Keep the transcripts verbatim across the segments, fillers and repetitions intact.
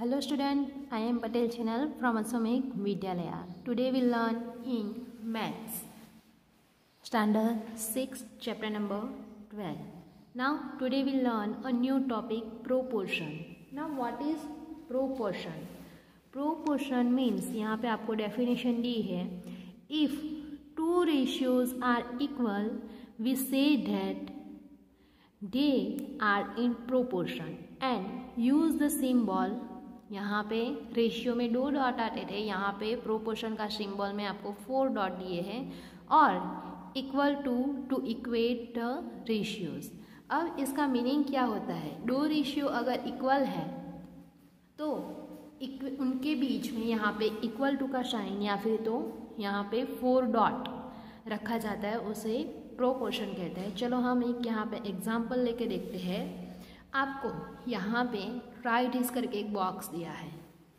Hello student, I am Patel Channel from Asomik Vidyalaya. Today we learn in Maths, Standard six, Chapter number twelve. Now today we learn a new topic, proportion. Now what is proportion? Proportion means यहाँ पे आपको definition दी है. If two ratios are equal, we say that they are in proportion and use the symbol. यहाँ पे ratio में दो dot आते थे, यहाँ पे प्रोपोर्शन का सिंबल में आपको फोर डॉट दिए हैं और equal to two equate the ratios. अब इसका मीनिंग क्या होता है? दो रेशियो अगर इक्वल है तो उनके बीच में यहाँ पे इक्वल टू का साइन या फिर तो यहाँ पे फोर डॉट रखा जाता है, उसे प्रोपोर्शन कहते हैं. चलो हम एक यहाँ पे एग्जाम्पल लेके देखते हैं. आपको यहाँ पे राइट इस करके एक बॉक्स दिया है.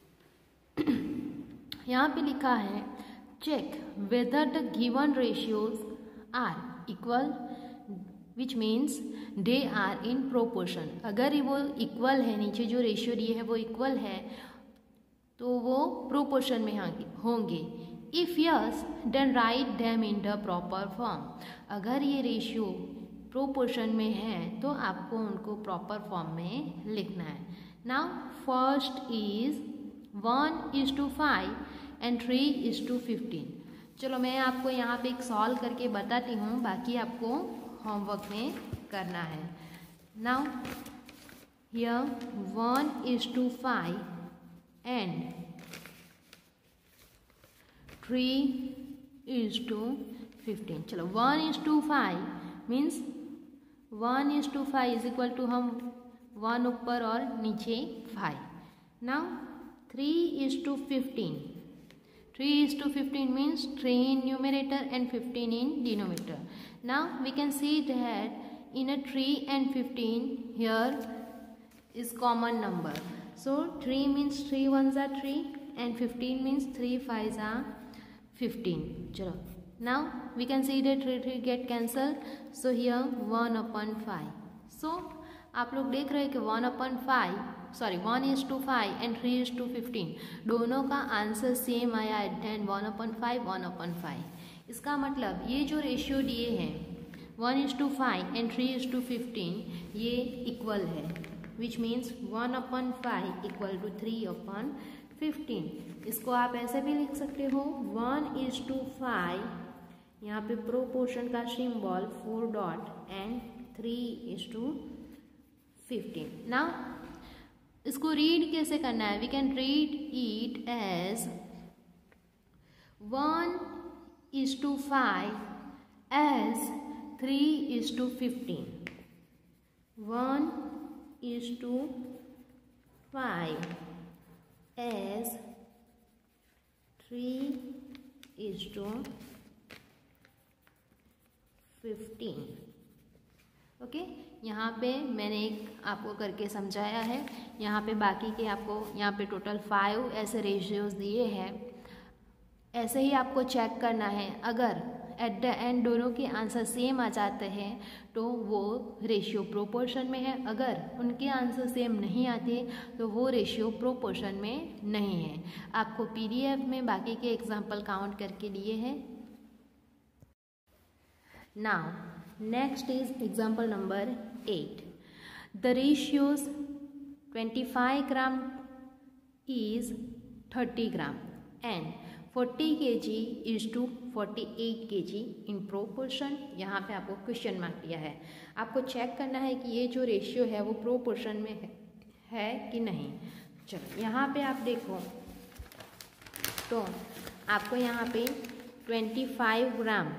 यहाँ पे लिखा है check whether the given ratios are equal, which means they are in proportion. अगर वो इक्वल है, नीचे जो रेशियो दिए है वो इक्वल है तो वो प्रोपोर्शन में होंगे. If yes then write them in the proper form. अगर ये रेशियो प्रोपोर्शन में है तो आपको उनको प्रॉपर फॉर्म में लिखना है. Now first is one is to five and three is to fifteen. चलो मैं आपको यहाँ पे एक सॉल्व करके बताती हूँ, बाकी आपको होमवर्क में करना है. Now here one is to five and three is to fifteen. चलो one is to five means one is to five is equal to हम वन ऊपर और नीचे five. Now three is to fifteen. Three is to fifteen means three in numerator and fifteen in denominator. Now we can see that in a three and fifteen here is common number. So three means three ones are three and fifteen means three fives are fifteen. चलो now we can see that three three get cancelled, so here one upon five. So आप लोग देख रहे हैं कि one upon five, sorry one is to five and three is to fifteen, दोनों का answer same आया है, then one upon five one upon five. इसका मतलब ये जो रेशियो दिए हैं one is to five and three is to fifteen, ये इक्वल है, which means one upon five equal to three upon fifteen. इसको आप ऐसे भी लिख सकते हो one is to five, यहाँ पे प्रोपोर्शन का symbol four dot and three is to fifteen. Now इसको रीड कैसे करना है? We can read it as one is to five as three is to fifteen. One is to five as three is to fifteen. Okay, यहाँ पे मैंने एक आपको करके समझाया है. यहाँ पे बाकी के आपको यहाँ पे टोटल फाइव ऐसे रेशियोज दिए हैं. ऐसे ही आपको चेक करना है. अगर एट द एंड दोनों के आंसर सेम आ जाते हैं तो वो रेशियो प्रोपोर्शन में है. अगर उनके आंसर सेम नहीं आते तो वो रेशियो प्रोपोर्शन में नहीं है. आपको पीडीएफ में बाकी के एग्जाम्पल काउंट करके दिए हैं. Now, next is example number eight. The ratios twenty-five gram is thirty gram and forty kilograms is to forty-eight kilograms in proportion. यहाँ पे आपको क्वेश्चन मार्क दिया है. आपको चेक करना है कि ये जो रेशियो है वो प्रोपोर्शन में है, है कि नहीं. चलो यहाँ पे आप देखो तो आपको यहाँ पे twenty-five gram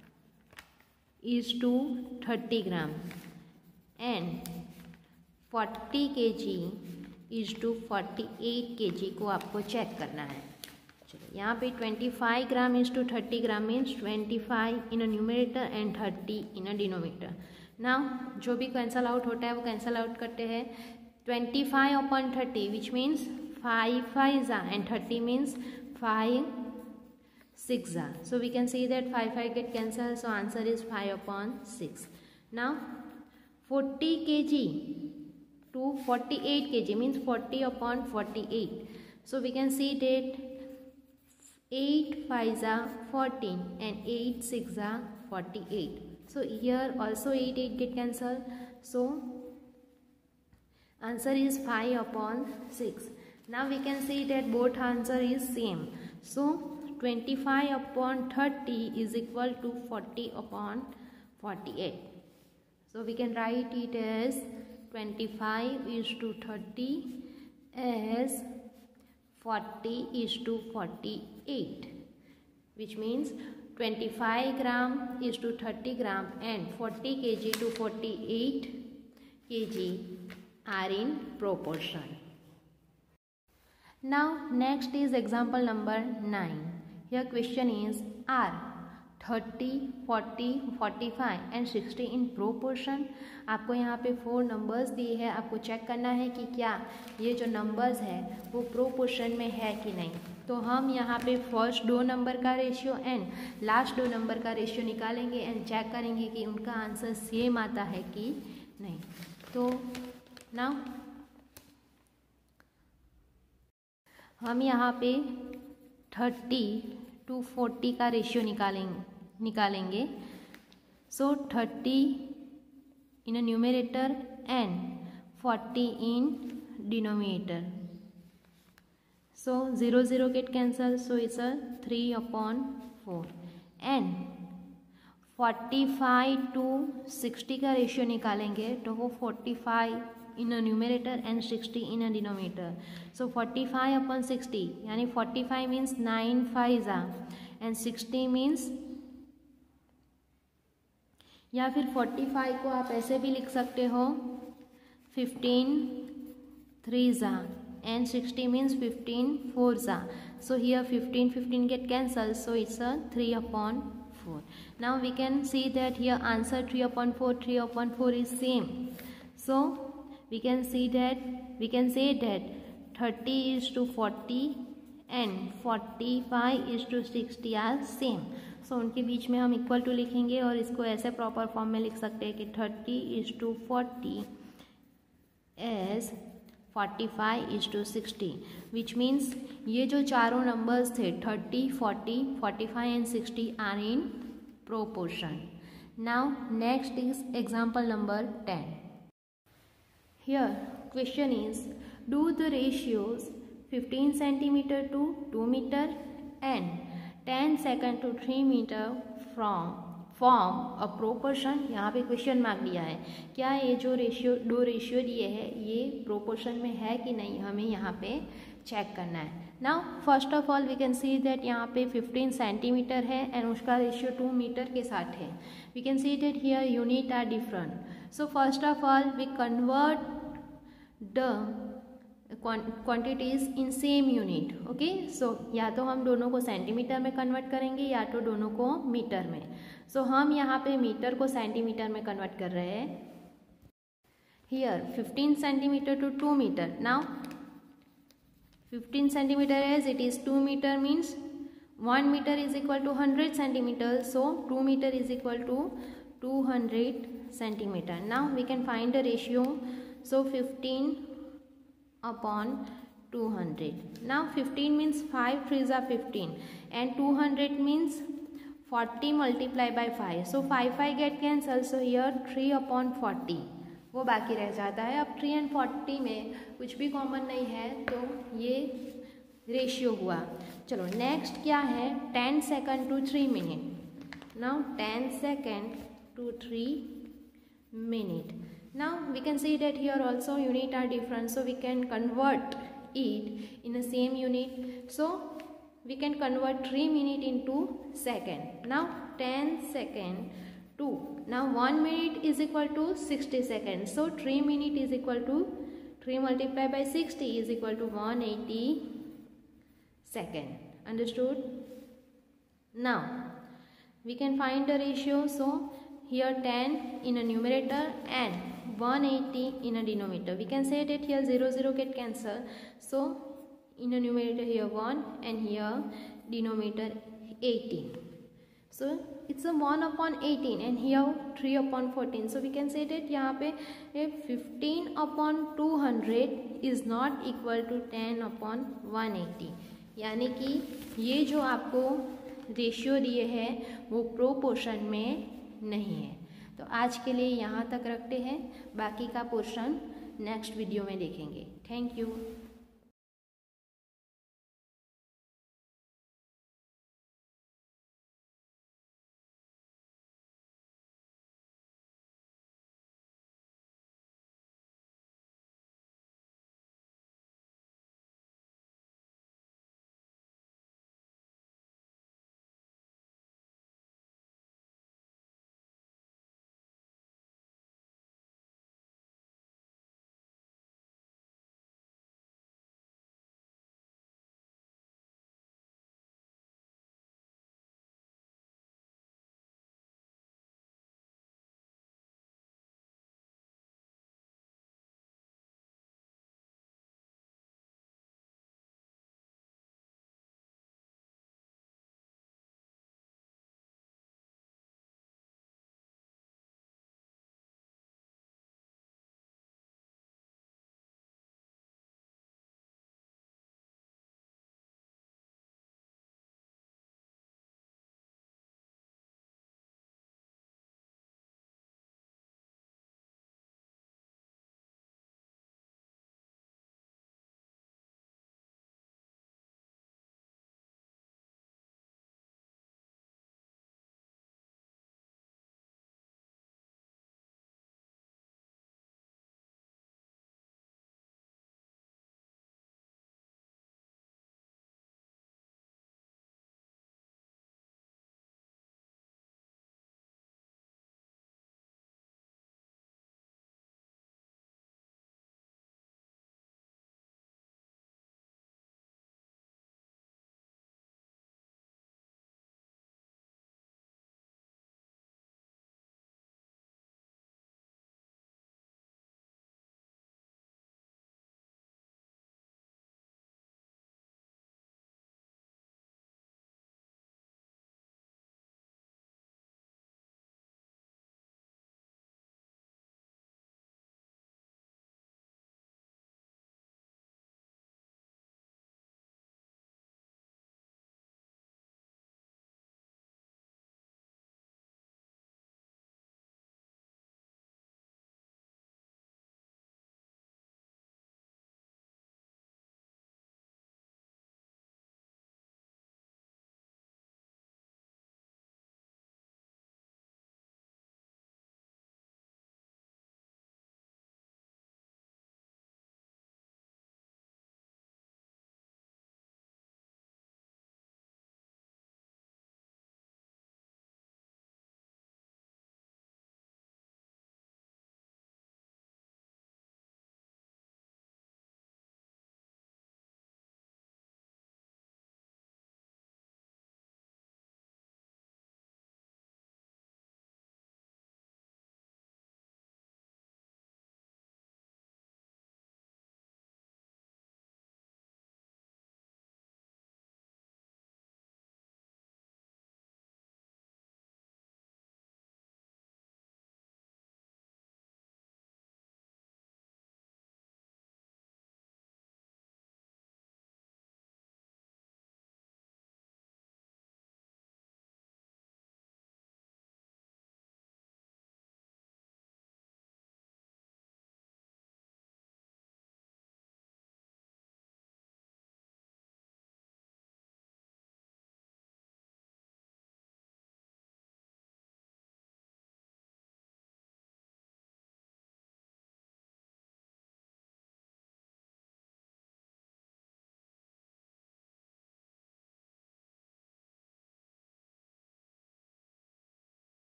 is to thirty gram and forty kilograms is to forty-eight kilograms को आपको चेक करना है. चलो यहाँ पे twenty-five gram is to thirty gram means twenty-five in a numerator and thirty in a denominator. Now जो भी cancel out होता है वो कैंसल आउट करते हैं. twenty-five upon thirty which means five fives are and thirty means five six are. So we can see that five five get cancelled, so answer is five upon six. Now forty kilograms to forty-eight kg means forty upon forty-eight. So we can see that eight fives are fourteen and eight six are forty-eight. So here also eight eight get cancelled. So answer is five upon six. Now we can see that both answer is same. So twenty-five upon thirty is equal to forty upon forty-eight. So we can write it as twenty-five is to thirty as forty is to forty-eight, which means twenty-five gram is to thirty gram and forty kg to forty-eight kg are in proportion. Now next is example number nine. Here question is, are thirty, forty, forty-five and sixty in proportion? आपको यहाँ पे four numbers दिए हैं, आपको check करना है कि क्या ये जो नंबर्स है वो प्रोपोर्शन में है कि नहीं. तो हम यहाँ पे फर्स्ट दो नंबर का रेशियो एंड लास्ट दो नंबर का रेशियो निकालेंगे एंड चेक करेंगे कि उनका आंसर सेम आता है कि नहीं. तो नाउ हम यहाँ पे थर्टी टू फोर्टी का रेशियो निकालेंगे निकालेंगे so thirty in a numerator and forty in denominator. So zero zero get cancelled, so it's a three upon four. And forty-five to sixty का रेशियो निकालेंगे तो वो forty-five in a numerator and sixty in a denominator. So forty-five upon sixty यानी forty-five means nine fives and sixty means, या फिर forty-five को आप ऐसे भी लिख सकते हो fifteen threes and sixty means fifteen fours. So here fifteen fifteen get cancelled, so it's a three upon four. Now we can see that here answer three upon four, three upon four is same. So we can see that we can say that thirty is to forty and forty-five is to sixty are same. So उनके बीच में हम equal to लिखेंगे और इसको ऐसे proper form में लिख सकते हैं कि thirty is to forty as forty-five is to sixty, which means ये जो चारों नंबर्स थे thirty, forty, forty-five and sixty are in proportion. Now next is example number ten. Here question is, do the ratios fifteen centimeter to two meter and ten second to three meter from form a proportion. यहाँ पे question mark दिया है, क्या ये जो ratio दो ratio दिए हैं ये प्रोपोर्शन में है कि नहीं, हमें यहाँ पे चेक करना है. Now first of all we can see that यहाँ पे फिफ्टीन सेंटीमीटर है एंड उसका रेशियो टू मीटर के साथ है. We can see that here unit are different. So first of all we convert the quantities in same unit. Okay, so या तो हम दोनों को सेंटीमीटर में कन्वर्ट करेंगे या तो दोनों को मीटर में. सो so, हम यहाँ पे मीटर को सेंटीमीटर में कन्वर्ट कर रहे हैं. Here fifteen centimetre to two metre. Now fifteen centimetre as it is two metre means one metre is equal to hundred centimetre. So two metre is equal to two hundred centimetre. Now we can find the ratio. So fifteen upon two hundred. Now fifteen means five threes are fifteen and two hundred means forty multiplied by five. So five five get cancelled, so here three upon forty वो बाकी रह जाता है. अब three and forty में कुछ भी common नहीं है तो ये रेशियो हुआ. चलो नेक्स्ट क्या है, ten second to three minute. Now ten second to three minute. Now we can see that here also unit are different, so we can convert it in the same unit. So we can convert three minute into second. Now ten second to, now one minute is equal to sixty seconds. So three minute is equal to three multiplied by sixty is equal to one hundred eighty second. Understood? Now we can find the ratio. So here ten in a numerator and one hundred eighty in a denominator. We can say that here zero zero get cancelled. So in a numerator here one and here denominator eighty. So it's a one upon eighteen and here three upon fourteen. So we can say that यहाँ पे fifteen upon two hundred is not equal to ten upon one eighty. यानी कि ये जो आपको ratio दिए हैं वो प्रोपोर्शन में नहीं है. तो आज के लिए यहाँ तक रखते हैं, बाकी का पोर्शन नेक्स्ट वीडियो में देखेंगे. Thank you.